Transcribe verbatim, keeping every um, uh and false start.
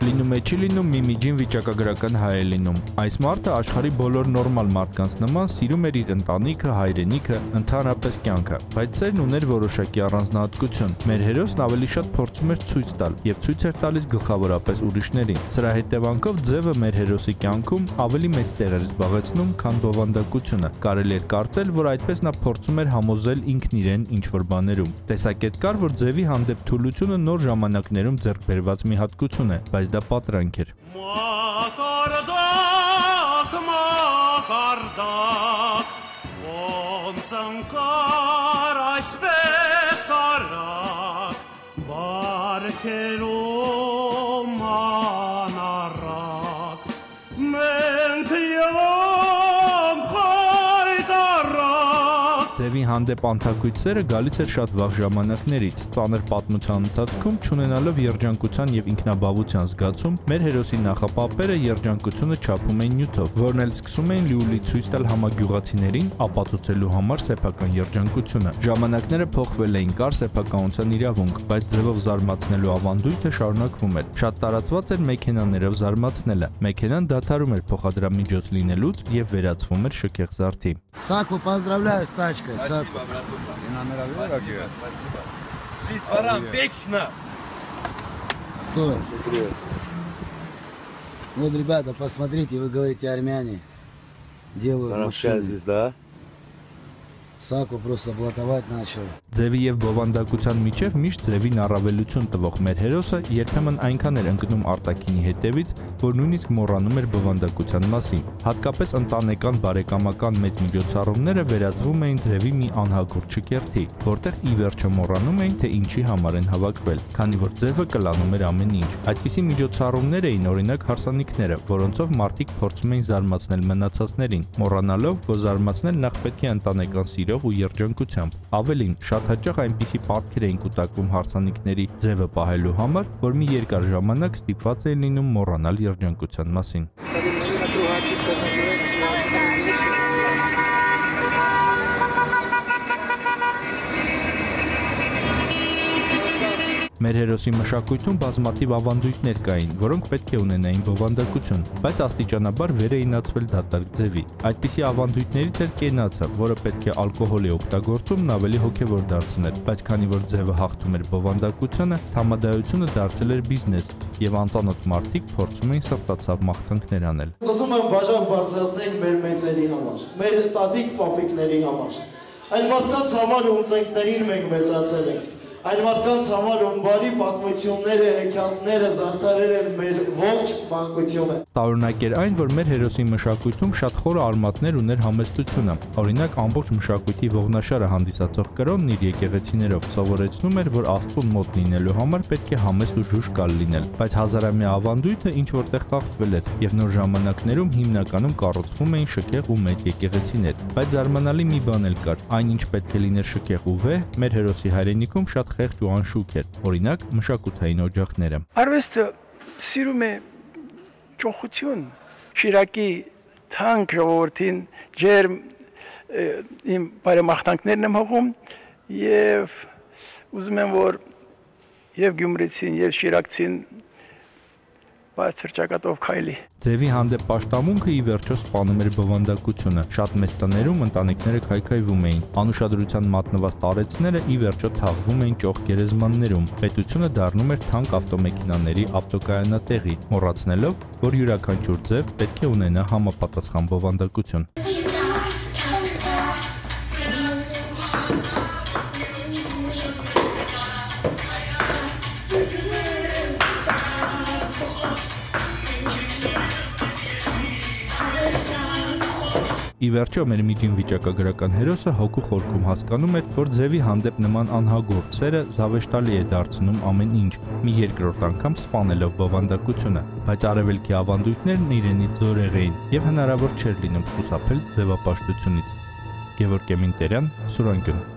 Լինում է չի լինում մի միջին վիճակագրական հայ է լինում։ Այս մարդը աշխարհի բոլոր նորմալ մարդկանց նման սիրում էր իր ընտանիքը, հայրենիքը, ընդհանրապես կյանքը, բայց սերն ուներ որոշակի առանձնահատկություն։ Մեր հերոսն ավելի շատ փորձում էր ցույց տալ եւ ցույց էր տալիս գլխավորապես ուրիշներին։ Սրա հետևանքով ձևը մեր հերոսի կյանքում ավելի մեծ տեղ էր զբաղեցնում, քան բովանդակությունը։ Կարելի էր կարծել, որ այդպես նա փորձում էր համոզել ինքն իրեն ինչ-որ բաներում։ Տեսակետ կար, որ ձևի հանդեպ թուլությունը նոր ժամանակներում ձեռք բերված մի հատկություն է, բայց դա պատրանք էր։ Մակարդակ, մակարդակ, ոնց ընկար այսպես արագ, բարգերում անառակ, մենք ելանք հայտարակ։ Ձևի հանդեպ անթակույց սերը գալիս էր շատ վաղ ժամանակներից, ծանր պատմության ընթացքում չունենալով երջանկության եւ ինքնաբավության զգացում, մեր հերոսի նախապապերը երջանկությունը չափում էին նյութով, որն էլ սկսում էին լիուլի ցույց տալ համագյուղացիներին ապացուցելու համար սեփական երջանկությունը։ Ժամանակները փոխվել էին, կար սեփականության իրավունք, բայց ձևով զարմացնելու ավանդույթը շարունակվում էր։ Շատ տարածված էր մեքենաներով զարմացնելը։ Մեքենան դադարում էր փոխադրամիջոց լինելուց եւ վերածվում էր շքեղ զարդի։ Саку, поздравляю с тачкой. Спасибо, братуха. Спасибо, спасибо. Жизнь ворам вечно! Стой. Вот, ребята, посмотрите, вы говорите армяне. Делают машины. Звезда. Սակո պրոստը բլատավայտ начал։ Ձևի եւ բովանդակության միջև միշտ ձևին առավելություն տվող մեր հերոսը երբեմն այնքան էր ընկնում արտաքինի հետևից, որ նույնիսկ մոռանում էր բովանդակության մասին։ Հատկապես ընտանեկան բարեկամական մեծ միջոցառումները վերածվում էին ձևի մի անհագուրդ շքերթի, որտեղ ի վերջո մոռանում էին, թե ինչի համար են հավաքվել, քանի որ ձևը կլանում էր ամեն ինչ։ Այդպիսի միջոցառումներ էին օրինակ հարսանիքները, որոնցով մարդիկ փորձում էին զարմացնել մնացածներին, մոռանալով, որ զարմացնել նախ պետք է ընտանեկան սիրով ու երջանկությամբ։ Ավելին, շատ հաճախ այնպիսի պարտքեր էին կուտակվում հարսանիքների ձևը պահելու համար, որ մի երկար ժամանակ ստիպված էին լինում մոռանալ երջանկության մասին։ Մեր հերոսի մշակույթում բազմաթիվ ավանդույթներ կային, որոնք պետք է ունենային բովանդակություն, բայց աստիճանաբար վեր էին ածվել դատարկ ձևի։ Այդպիսի ավանդույթներից էր կենացը, որը պետք է ալկոհոլի օգտագործումն ավելի հոգևոր դարձներ, բայց քանի որ ձևը հաղթում էր բովանդակությունը, թամադայությունը դարձել էր բիզնես, եւ անծանոթ մարդիկ փորձում էին սրտացավ մաղթանքներ անել։ Ուզում եմ բաժան բարձրացնել մեր մեծերի համար, մեր տատիկ պապիկների համար, այն մարդկանց համար, ում ծնկներին մենք մեծացել ենք։ Այն մարդկանց համար, ում բարի պատմությունները, հեքիաթները զարդարել են մեր ողջ մանկությունը։ Տարօրինակ էր այն, որ մեր հերոսի մշակույթում շատ խորը արմատներ ուներ համեստությունը։ Օրինակ, ամբողջ մշակույթի ողնաշարը հանդիսացող կրոնն իր եկեղեցիներով սովորեցնում էր, որ Աստծուն մոտ լինելու համար պետք է համեստ ու ժուժկալ լինել։ Բայց հազարամյա ավանդույթը ինչ որտեղ խախտվել էր, եւ նոր ժամանակներում հիմնականում կառուցվում էին շքեղ ու մեծ եկեղեցիներ։ Բայց զարմանալի մի բան էլ կար։ Այն ինչ պետք է լիներ շքեղ ու վեհ, մեր հերոսի հայրենիքում շատ խեղճ ու անշուք էր, օրինակ մշակութային օջախները։ Արվեստը սիրում է ճոխություն, Շիրակի թանկ ժողովրդին ջերմ իմ բարեմաղթանքներն եմ հողում եւ ուզում եմ, որ եւ գյումրեցին եւ շիրակցին բարձր ճակատով քայլի։ Ձևի հանդեպ պաշտամունքը ի վերջո սպանում էր բովանդակությունը։ Շատ մեծ տներում ընտանիքները քայքայվում էին։ Անուշադրության մատնված տարեցները ի վերջո թաղվում էին ճոխ գերեզմաններում։ Պետությունը դառնում էր թանկ ավտոմեքենաների ավտոկայանատեղի, մոռացնելով, որ յուրաքանչյուր ձև պետք է ունենա համապատասխան բովանդակություն։ Ի վերջո մեր միջին վիճակագրական հերոսը հոգու խորքում հասկանում էր, որ ձևի հանդեպ նման անհագործ սերը զավեշտալի է դարձնում ամեն ինչ, մի երկրորդ անգամ սպանելով բովանդակությունը, բայց արևելքի ավանդույթներն իրենից զորեղ էին եւ հնարավոր չէր լինում խուսափել ձևապաշտությունից։ Գևորգ Էմինտերյան, Սուրանկյուն։